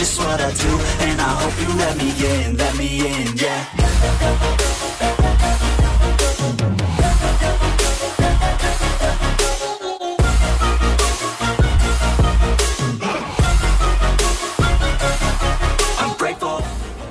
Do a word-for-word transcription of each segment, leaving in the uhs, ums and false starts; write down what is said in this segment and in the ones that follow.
just what I do, and I hope you let me in, let me in, yeah. I'm grateful.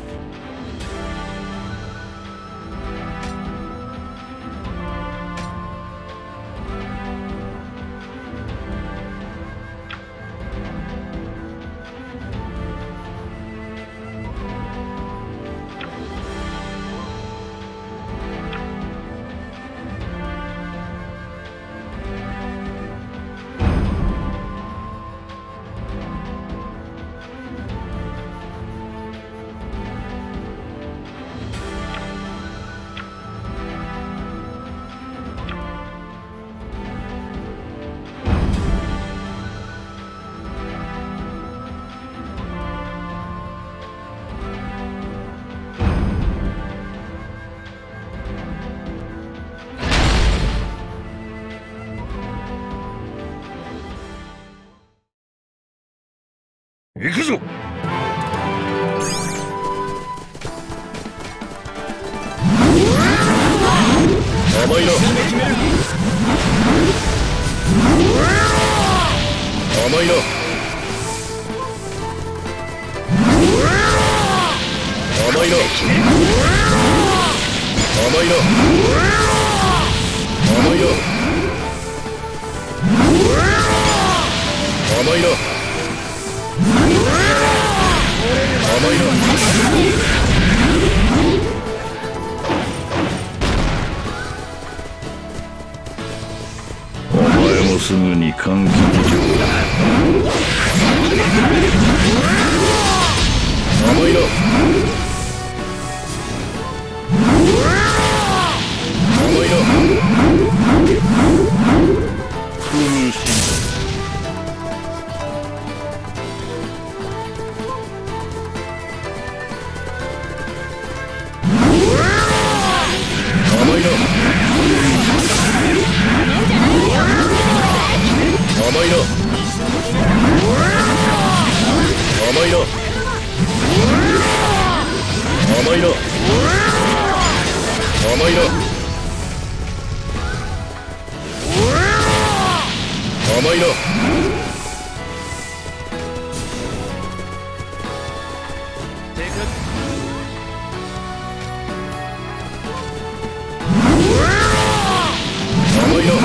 行くぞ。甘いな。甘いな。甘いな。甘いな。甘いな。甘いな。甘いな。お前もすぐに歓喜できる。甘いな。甘いな。苦しい。甘いな。甘いな。甘いな。甘いな。甘いな。甘いな。甘いな。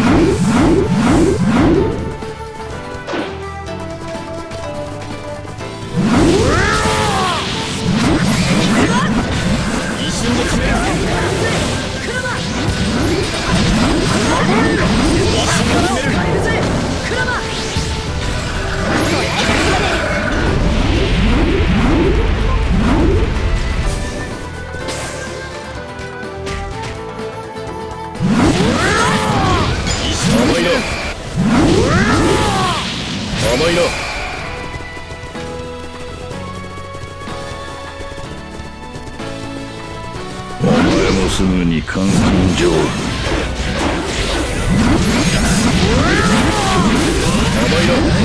甘いな。お前もすぐに監禁場。甘いな。